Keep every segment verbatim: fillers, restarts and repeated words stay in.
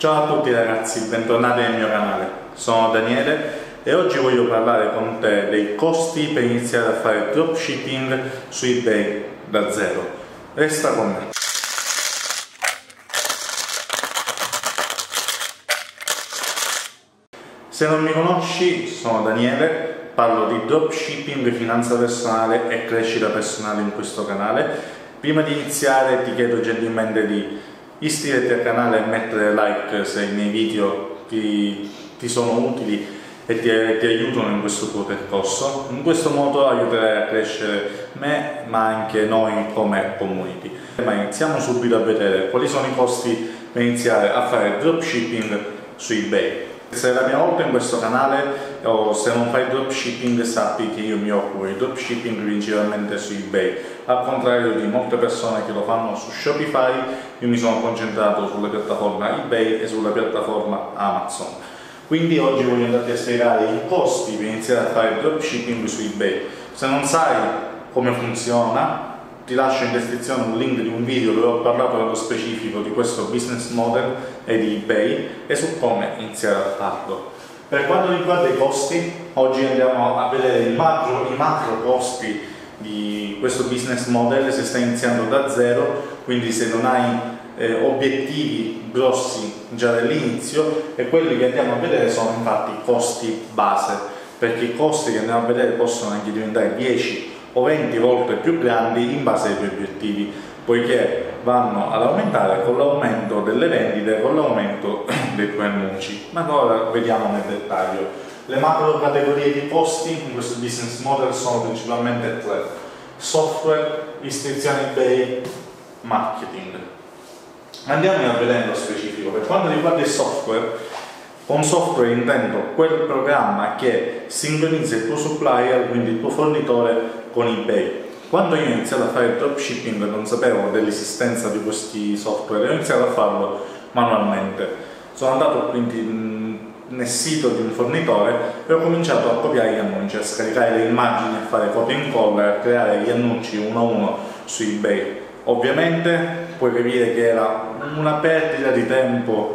Ciao a tutti ragazzi, bentornati nel mio canale. Sono Daniele e oggi voglio parlare con te dei costi per iniziare a fare dropshipping su eBay da zero. Resta con me. Se non mi conosci, sono Daniele, parlo di dropshipping, finanza personale e crescita personale in questo canale. Prima di iniziare ti chiedo gentilmente di iscriverti al canale e mettere like se i miei video ti, ti sono utili e ti, ti aiutano in questo tuo percorso. In questo modo aiuterai a crescere me ma anche noi come community. Ma iniziamo subito a vedere quali sono i costi per iniziare a fare dropshipping su eBay. Se è la prima volta in questo canale o se non fai dropshipping, sappi che io mi occupo di dropshipping principalmente su eBay. Al contrario di molte persone che lo fanno su Shopify, io mi sono concentrato sulla piattaforma eBay e sulla piattaforma Amazon. Quindi oggi voglio andarti a spiegare i costi per iniziare a fare dropshipping su eBay. Se non sai come funziona, ti lascio in descrizione un link di un video dove ho parlato nello specifico di questo business model e di eBay e su come iniziare a farlo. Per quanto riguarda i costi, oggi andiamo a vedere i macro, i macro costi di questo business model se stai iniziando da zero, quindi se non hai eh, obiettivi grossi già dall'inizio, e quelli che andiamo a vedere sono infatti i costi base, perché i costi che andiamo a vedere possono anche diventare dieci o venti volte più grandi in base ai tuoi obiettivi, poiché vanno ad aumentare con l'aumento delle vendite, con l'aumento dei tuoi annunci. Ma ora vediamo nel dettaglio. Le macro categorie di costi in questo business model sono principalmente tre: software, iscrizione eBay, marketing. Andiamo a vedere nello specifico. Per quanto riguarda il software, con software intendo quel programma che sincronizza il tuo supplier, quindi il tuo fornitore, con eBay. Quando io ho iniziato a fare dropshipping non sapevo dell'esistenza di questi software, ho iniziato a farlo manualmente. Sono andato quindi nel sito di un fornitore e ho cominciato a copiare gli annunci, a scaricare le immagini, a fare copia e incolla, a creare gli annunci uno a uno su eBay. Ovviamente puoi capire che era una perdita di tempo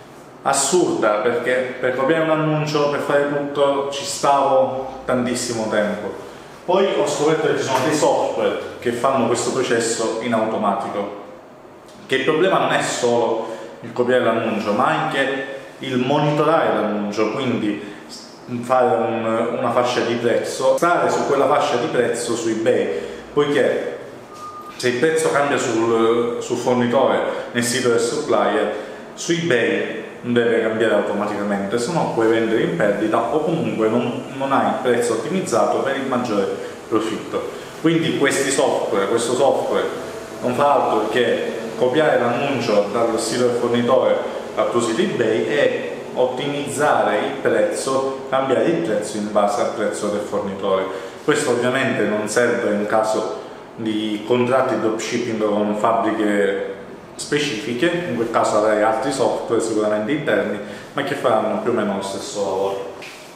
assurda, perché per copiare un annuncio, per fare tutto, ci stavo tantissimo tempo. Poi ho scoperto che ci sono dei software che fanno questo processo in automatico, che il problema non è solo il copiare l'annuncio, ma anche il monitorare l'annuncio, quindi fare un, una fascia di prezzo, stare su quella fascia di prezzo su eBay, poiché se il prezzo cambia sul, sul fornitore nel sito del supplier, su eBay non deve cambiare automaticamente, se no puoi vendere in perdita o comunque non, non hai il prezzo ottimizzato per il maggiore profitto. Quindi questi software, questo software non fa altro che copiare l'annuncio dal sito del fornitore al tuo sito eBay e ottimizzare il prezzo, cambiare il prezzo in base al prezzo del fornitore. Questo ovviamente non serve in caso di contratti dropshipping con fabbriche specifiche, in quel caso avrai altri software sicuramente interni, ma che faranno più o meno lo stesso lavoro.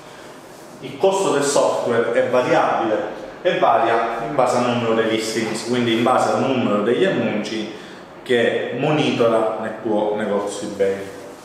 Il costo del software è variabile e varia in base al numero dei listings, quindi in base al numero degli annunci che monitora nel tuo negozio eBay.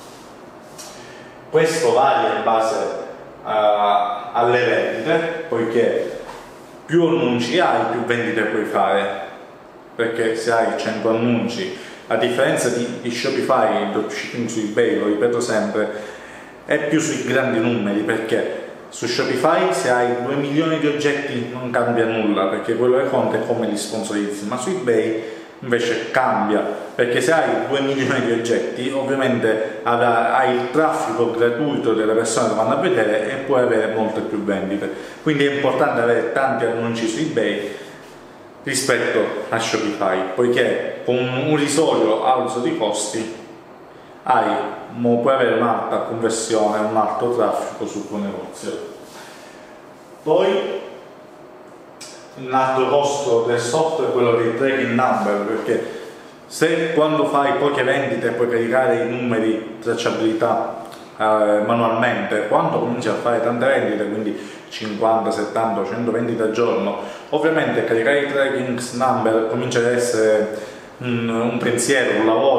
Questo varia in base uh, alle vendite, poiché più annunci hai, più vendite puoi fare, perché se hai cento annunci, a differenza di, di Shopify, il dropshipping su eBay, lo ripeto sempre, è più sui grandi numeri, perché su Shopify se hai due milioni di oggetti non cambia nulla, perché quello che conta è come li sponsorizzi, ma su eBay invece cambia, perché se hai due milioni di oggetti ovviamente hai il traffico gratuito delle persone che vanno a vedere e puoi avere molte più vendite. Quindi è importante avere tanti annunci su eBay rispetto a Shopify, poiché con un risolio alto di costi hai, puoi avere un'alta conversione, un alto traffico sul tuo negozio. Poi un altro costo del software è quello dei tracking number, perché se quando fai poche vendite puoi caricare i numeri tracciabilità eh, manualmente, quando cominci a fare tante vendite, quindi cinquanta, settanta, cento vendite al giorno, ovviamente caricare i tracking number comincia ad essere un, un pensiero, un lavoro,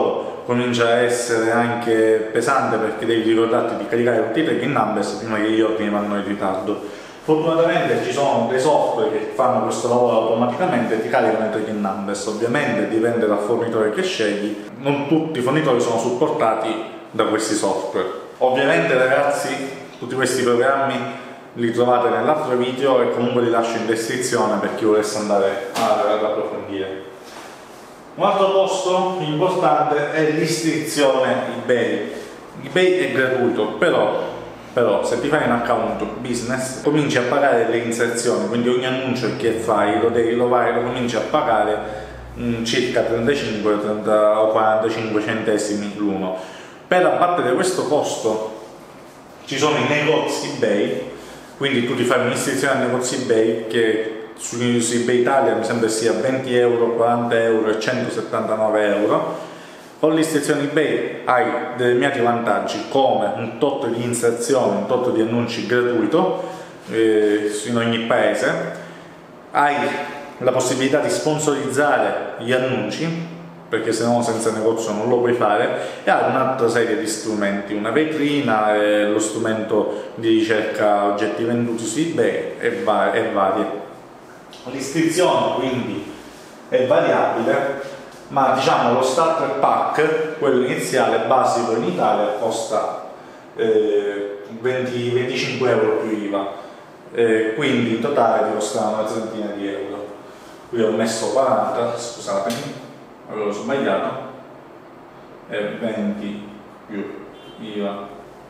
comincia a essere anche pesante perché devi ricordarti di caricare tutti i tracking numbers prima che gli ordini vanno in ritardo. Fortunatamente ci sono dei software che fanno questo lavoro automaticamente e ti caricano i tracking numbers. Ovviamente dipende dal fornitore che scegli, non tutti i fornitori sono supportati da questi software. Ovviamente ragazzi, tutti questi programmi li trovate nell'altro video e comunque li lascio in descrizione per chi volesse andare ad approfondire. Un altro posto importante è l'istruzione eBay. eBay è gratuito, però Però se ti fai un account business cominci a pagare le inserzioni, quindi ogni annuncio che fai lo, devi, lo, vai, lo cominci a pagare mh, circa trentacinque trenta o quarantacinque centesimi l'uno. Per abbattere questo costo ci sono i negozi eBay, quindi tu ti fai un'iscrizione al negozio eBay che su, su eBay Italia mi sembra sia venti euro, quaranta euro e centosettantanove euro. Con l'iscrizione eBay hai determinati vantaggi come un tot di inserzioni, un tot di annunci gratuito eh, in ogni paese, hai la possibilità di sponsorizzare gli annunci perché se no senza negozio non lo puoi fare, e hai un'altra serie di strumenti, una vetrina, eh, lo strumento di ricerca oggetti venduti su eBay e, va e varie. L'iscrizione quindi è variabile, ma diciamo lo starter pack, quello iniziale basico in Italia, costa eh, venti venticinque euro più I V A, eh, quindi in totale ti costa una trentina di euro. Qui ho messo quaranta, scusatemi, avevo sbagliato, e venti più I V A,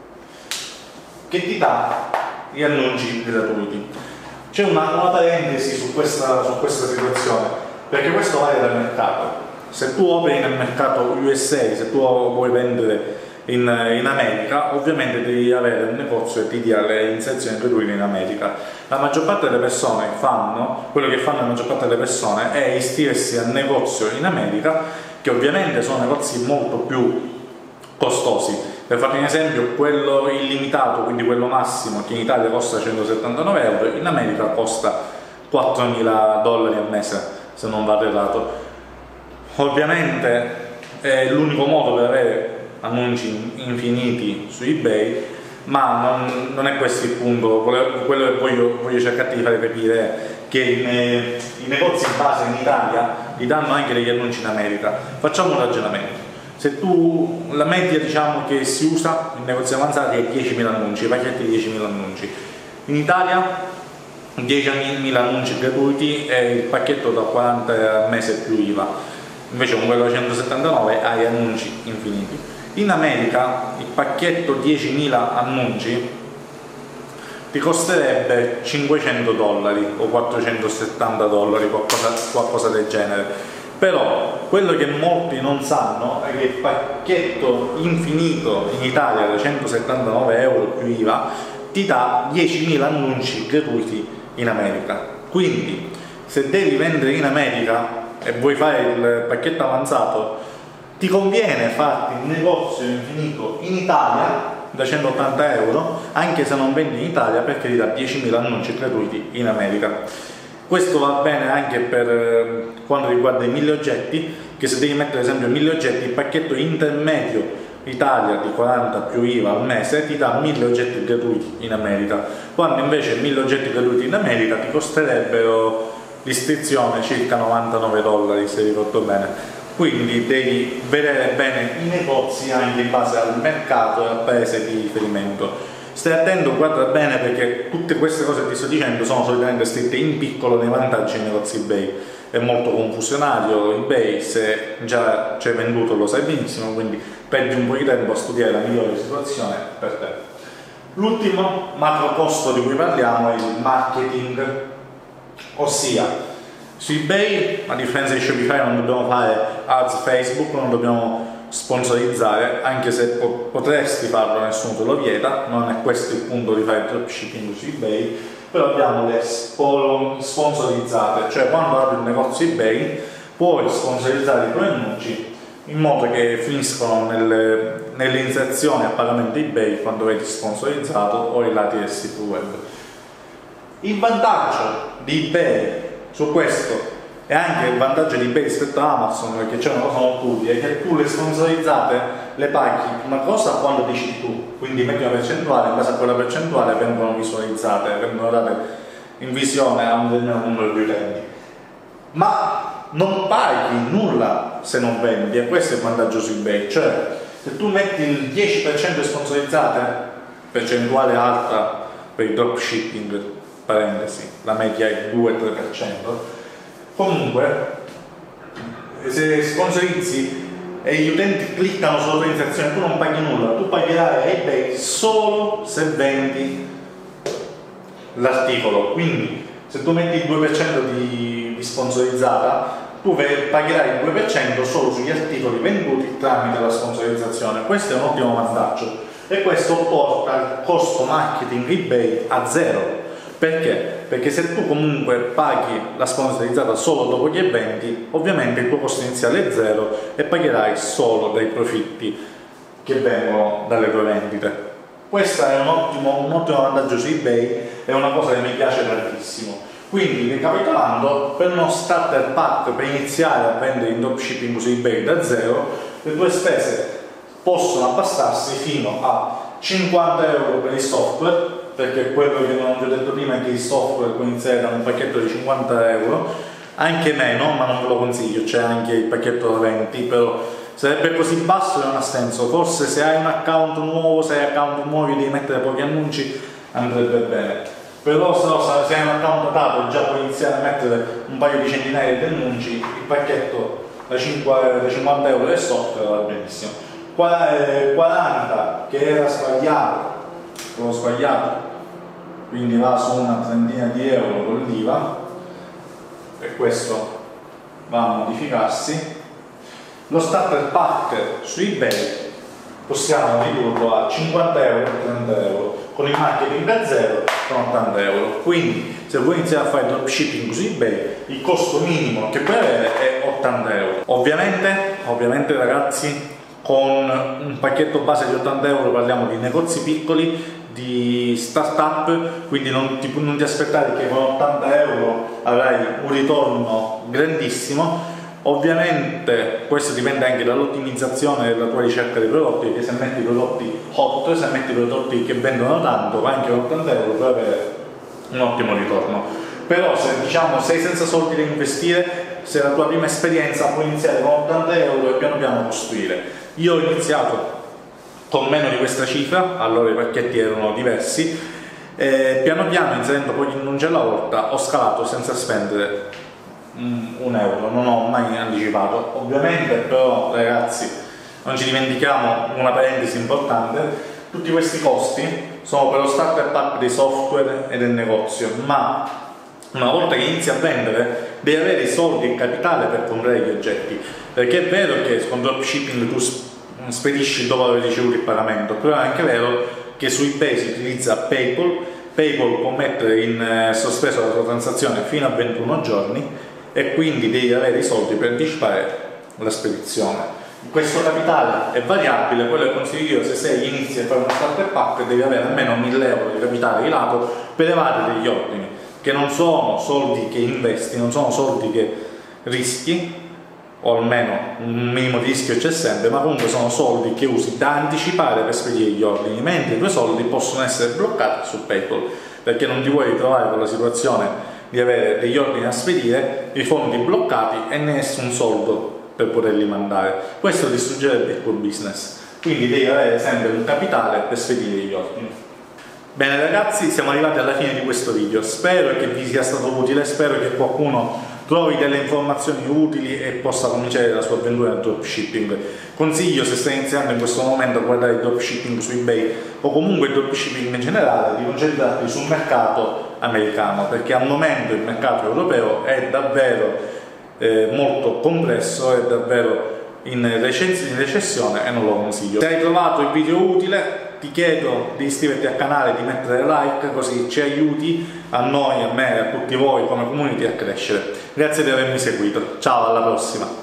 che ti dà gli annunci gratuiti. C'è una, una parentesi su questa, su questa situazione, perché questo varia dal mercato. Se tu operi nel mercato U S A, se tu vuoi vendere in, in America, ovviamente devi avere un negozio che ti dia le inserzioni gratuite in America. La maggior parte delle persone fanno, quello che fanno la maggior parte delle persone è iscriversi al negozio in America, che ovviamente sono negozi molto più costosi. Per farti un esempio, quello illimitato, quindi quello massimo, che in Italia costa centosettantanove euro, in America costa quattromila dollari al mese, se non vado errato. Ovviamente è l'unico modo per avere annunci infiniti su eBay, ma non, non è questo il punto. Quello che voglio, voglio cercare di fare capire è che i, i negozi in base in Italia gli danno anche degli annunci in America. Facciamo un ragionamento: se tu, la media diciamo che si usa in negozi avanzati è diecimila annunci, i pacchetti di diecimila annunci. In Italia diecimila annunci gratuiti e il pacchetto da quaranta al mese più I V A. Invece con quello da centosettantanove hai annunci infiniti. In America il pacchetto diecimila annunci ti costerebbe cinquecento dollari o quattrocentosettanta dollari, qualcosa, qualcosa del genere. Però quello che molti non sanno è che il pacchetto infinito in Italia da centosettantanove euro più I V A ti dà diecimila annunci gratuiti in America. Quindi se devi vendere in America e vuoi fare il pacchetto avanzato, ti conviene farti il negozio infinito in Italia da centottanta euro, anche se non vendi in Italia, perché ti dà diecimila annunci gratuiti in America. Questo va bene anche per quanto riguarda i mille oggetti, che se devi mettere ad esempio mille oggetti, il pacchetto intermedio Italia di quaranta più I V A al mese ti dà mille oggetti gratuiti in America, quando invece mille oggetti gratuiti in America ti costerebbero l'iscrizione circa novantanove dollari, se ricordo bene. Quindi devi vedere bene i negozi anche in base al mercato e al paese di riferimento. Stai attento, guarda bene, perché tutte queste cose che ti sto dicendo sono solitamente scritte in piccolo nei vantaggi dei negozi eBay. È molto confusionario eBay, se già c'è venduto lo sai benissimo, quindi perdi un po' di tempo a studiare la migliore situazione per te. L'ultimo macro costo di cui parliamo è il marketing. Ossia, su eBay, a differenza di Shopify, non dobbiamo fare ads Facebook, non dobbiamo sponsorizzare, anche se po potresti farlo, nessuno te lo vieta, non è questo il punto di fare dropshipping su eBay, però abbiamo le sponsorizzate, cioè quando apri un negozio eBay puoi sponsorizzare i tuoi annunci in modo che finiscono nelle, nelle inserzioni a pagamento eBay quando vedi sponsorizzato o i lati del sito web. Il vantaggio di eBay su questo E anche il vantaggio di eBay rispetto a Amazon, perché c'è una cosa molto utile, è che tu le sponsorizzate le paghi una cosa quando decidi tu, quindi metti una percentuale, in base a quella percentuale vengono visualizzate, vengono date in visione a un determinato numero di utenti. Ma non paghi nulla se non vendi, e questo è il vantaggio su eBay, cioè se tu metti il dieci per cento di sponsorizzate, percentuale alta per il dropshipping, parentesi, la media è due tre per cento, comunque se sponsorizzi e gli utenti cliccano sulla tua inserzione, tu non paghi nulla, tu pagherai a eBay solo se vendi l'articolo. Quindi se tu metti il due per cento di, di sponsorizzata, tu pagherai il due per cento solo sugli articoli venduti tramite la sponsorizzazione. Questo è un ottimo vantaggio e questo porta il costo marketing eBay a zero. Perché? Perché se tu comunque paghi la sponsorizzata solo dopo che vendi, ovviamente il tuo costo iniziale è zero e pagherai solo dai profitti che vengono dalle tue vendite. Questo è un ottimo, un ottimo vantaggio su eBay, è una cosa che mi piace tantissimo. Quindi, ricapitolando, per uno starter pack per iniziare a vendere in dropshipping su eBay da zero, le tue spese possono abbassarsi fino a cinquanta euro per il software, perché quello che non vi ho detto prima è che il software può iniziare da un pacchetto di cinquanta euro, anche meno, ma non ve lo consiglio, c'è anche il pacchetto da venti, però sarebbe così basso che non ha senso. Forse se hai un account nuovo, se hai account nuovi devi mettere pochi annunci, andrebbe bene. Però se, no, se hai un account dato e già puoi iniziare a mettere un paio di centinaia di annunci, il pacchetto da cinquanta euro del software va benissimo. quaranta che era sbagliato, l'ho sbagliato, quindi va su una trentina di euro con l'I V A e questo va a modificarsi. Lo starter pack su eBay possiamo ridurlo a cinquanta euro e trenta euro, con il marketing da zero con ottanta euro. Quindi se vuoi iniziare a fare dropshipping su eBay, il costo minimo che puoi avere è ottanta euro. Ovviamente, ovviamente ragazzi, con un pacchetto base di ottanta euro parliamo di negozi piccoli, di start-up, quindi non ti, non ti aspettare che con ottanta euro avrai un ritorno grandissimo. Ovviamente questo dipende anche dall'ottimizzazione della tua ricerca dei prodotti, perché se metti prodotti hot, se metti prodotti che vendono tanto, anche con ottanta euro puoi avere un ottimo ritorno. Però se diciamo sei senza soldi da investire, se è la tua prima esperienza, puoi iniziare con ottanta euro e piano piano costruire. Io ho iniziato con meno di questa cifra, allora i pacchetti erano diversi, e piano piano, inserendo pochi annunci alla volta, ho scalato senza spendere un euro, non ho mai anticipato. Ovviamente però ragazzi, non ci dimentichiamo una parentesi importante: tutti questi costi sono per lo starter pack dei software e del negozio, ma una volta che inizi a vendere devi avere i soldi e il capitale per comprare gli oggetti, perché è vero che con dropshipping tu spedisci dopo aver ricevuto il pagamento, però è anche vero che su eBay si utilizza PayPal. PayPal può mettere in sospeso la tua transazione fino a ventuno giorni e quindi devi avere i soldi per anticipare la spedizione. Questo capitale è variabile, quello che consiglio io: se sei inizi a fare uno starter pack devi avere almeno mille euro di capitale di lato per levare degli ordini, che non sono soldi che investi, non sono soldi che rischi, o almeno un minimo di rischio c'è sempre, ma comunque sono soldi che usi da anticipare per spedire gli ordini, mentre i tuoi soldi possono essere bloccati su PayPal, perché non ti vuoi ritrovare con la situazione di avere degli ordini a spedire, i fondi bloccati e nessun soldo per poterli mandare. Questo distruggerebbe il tuo business, quindi devi avere sempre un capitale per spedire gli ordini. Bene ragazzi, siamo arrivati alla fine di questo video, spero che vi sia stato utile, spero che qualcuno trovi delle informazioni utili e possa cominciare la sua avventura nel dropshipping. Consiglio, se stai iniziando in questo momento a guardare il dropshipping su eBay o comunque il dropshipping in generale, di concentrarti sul mercato americano, perché al momento il mercato europeo è davvero eh, molto complesso, è davvero in, recess in recessione e non lo consiglio. Se hai trovato il video utile, ti chiedo di iscriverti al canale, di mettere like, così ci aiuti a noi, a me e a tutti voi come community a crescere. Grazie di avermi seguito, ciao, alla prossima!